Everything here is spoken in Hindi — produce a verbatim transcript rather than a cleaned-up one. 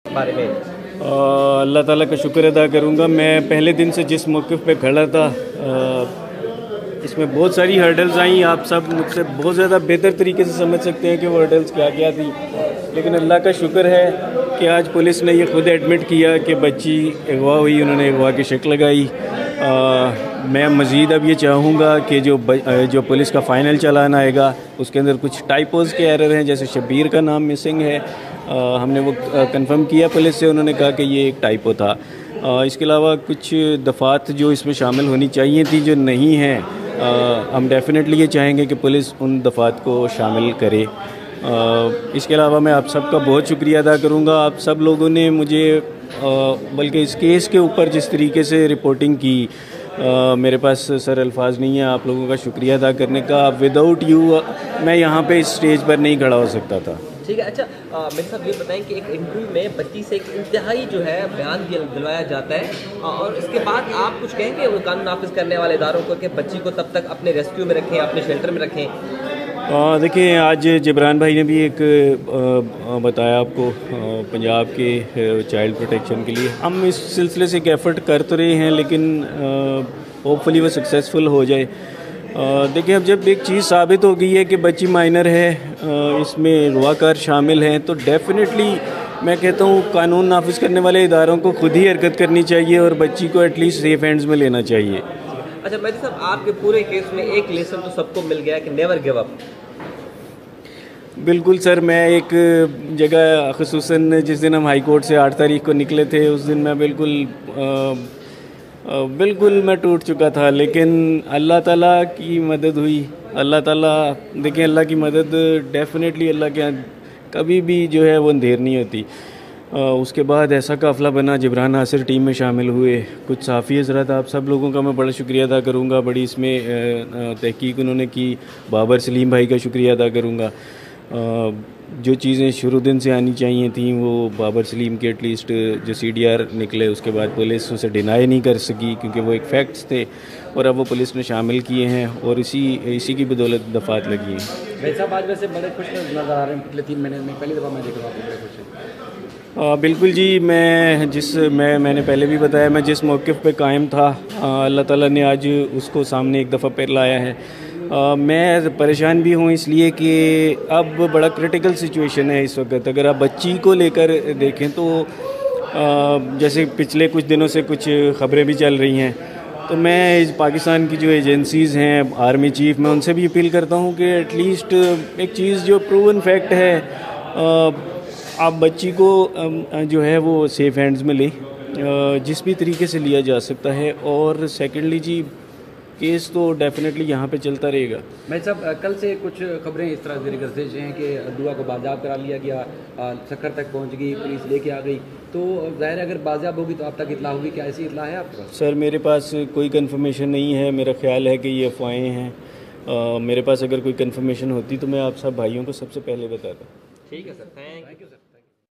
बारे में? अल्लाह ताला का शुक्र अदा करूँगा। मैं पहले दिन से जिस मौक़िफ़ पे खड़ा था, आ, इसमें बहुत सारी हर्डल्स आई। आप सब मुझसे बहुत ज़्यादा बेहतर तरीके से समझ सकते हैं कि वो हर्डल्स क्या क्या थी, लेकिन अल्लाह का शुक्र है कि आज पुलिस ने ये खुद एडमिट किया कि बच्ची अगवा हुई, उन्होंने अगवा की शक लगाई। आ, मैं मज़ीद अब ये चाहूँगा कि जो जो पुलिस का फ़ाइनल चालान आएगा उसके अंदर कुछ टाइपोज़ के एरर हैं, जैसे शब्बीर का नाम मिसिंग है। आ, हमने वो कंफर्म किया पुलिस से, उन्होंने कहा कि ये एक टाइपो था। आ, इसके अलावा कुछ दफ़ात जो इसमें शामिल होनी चाहिए थी जो नहीं हैं, हम डेफिनेटली ये चाहेंगे कि पुलिस उन दफ़ात को शामिल करे। आ, इसके अलावा मैं आप सबका बहुत शुक्रिया अदा करूँगा। आप सब लोगों ने मुझे बल्कि इस केस के ऊपर जिस तरीके से रिपोर्टिंग की, आ, मेरे पास सर अल्फाज नहीं है आप लोगों का शुक्रिया अदा करने का। विदाउट यू मैं यहाँ पे इस स्टेज पर नहीं खड़ा हो सकता था। ठीक है। अच्छा, आ, मेरे साथ ये बताएं कि एक इंटरव्यू में बच्ची से एक इंतहाई जो है बयान दिलवाया जाता है, और इसके बाद आप कुछ कहेंगे वो कानून नाफिज करने वाले इदारों को कि बच्ची को तब तक अपने रेस्क्यू में रखें, अपने शेल्टर में रखें? देखिए, आज जिब्रान भाई ने भी एक आ, आ, बताया आपको, आ, पंजाब के चाइल्ड प्रोटेक्शन के लिए हम इस सिलसिले से एक एफ़र्ट कर तो रहे हैं, लेकिन होपफुली वो सक्सेसफुल हो जाए। देखिए, अब जब एक चीज़ साबित हो गई है कि बच्ची माइनर है, आ, इसमें रुआकार शामिल हैं, तो डेफिनेटली मैं कहता हूँ कानून नाफिज करने वाले इदारों को खुद ही हरकत करनी चाहिए और बच्ची को एटलीस्ट सेफ हैंड्स में लेना चाहिए। अच्छा मेहदी साहब, आपके पूरे केस में एक लेसन तो सबको मिल गया कि नेवर गिव अप। बिल्कुल सर, मैं एक जगह ख़ुसूसन जिस दिन हम हाई कोर्ट से आठ तारीख को निकले थे, उस दिन मैं बिल्कुल आ, आ, बिल्कुल मैं टूट चुका था, लेकिन अल्लाह ताला की मदद हुई। अल्लाह ताला, देखिए अल्लाह की मदद डेफिनेटली अल्लाह के कभी भी जो है वो अंधेर नहीं होती। आ, उसके बाद ऐसा काफ़िला बना, जिब्रान नासिर टीम में शामिल हुए, कुछ साफ़ी हज़रत, आप सब लोगों का मैं बड़ा शुक्रिया अदा करूँगा। बड़ी इसमें तहकीक उन्होंने की। बाबर सलीम भाई का शुक्रिया अदा करूँगा। जो चीज़ें शुरू दिन से आनी चाहिए थी वो बाबर सलीम के एटलीस्ट जो सी डी आर निकले, उसके बाद पुलिस उसे डिनाई नहीं कर सकी क्योंकि वो एक फैक्ट्स थे, और अब वो पुलिस ने शामिल किए हैं और इसी इसी की बदौलत दफ़ात लगी हैं। भाई साहब, आज वैसे बड़े खुश नज़र आ रहे हैं, पिछले तीन महीने में पहली दफ़ा मैं देख रहा हूँ बड़े खुश हैं। आ, बिल्कुल जी, मैं जिस मैं मैंने पहले भी बताया, मैं जिस मौक़िफ़ पे कायम था, अल्लाह ताला ने आज उसको सामने एक दफ़ा फिर लाया है। आ, मैं परेशान भी हूँ इसलिए कि अब बड़ा क्रिटिकल सिचुएशन है इस वक्त। अगर आप बच्ची को लेकर देखें तो आ, जैसे पिछले कुछ दिनों से कुछ ख़बरें भी चल रही हैं, तो मैं पाकिस्तान की जो एजेंसीज़ हैं, आर्मी चीफ़, मैं उनसे भी अपील करता हूँ कि एटलीस्ट एक चीज़ जो प्रूवन फैक्ट है, आ, आप बच्ची को जो है वो सेफ़ हैंड्स में लें, जिस भी तरीके से लिया जा सकता है। और सेकेंडली जी, केस तो डेफिनेटली यहाँ पे चलता रहेगा। भाई साहब, कल से कुछ खबरें इस तरह से निकल रही हैं कि दुआ को बाज़ाब करा लिया गया, सक्कर तक पहुँच गई, पुलिस लेके आ गई, तो ज़ाहिर अगर बाज़ाब होगी तो आप तक इतला होगी। क्या ऐसी इतला है आपके पास? सर, मेरे पास कोई कंफर्मेशन नहीं है। मेरा ख्याल है कि ये अफवाहें हैं। आ, मेरे पास अगर कोई कंफर्मेशन होती तो मैं आप सब भाइयों को सबसे पहले बताता। ठीक है सर, थैंक यू सर।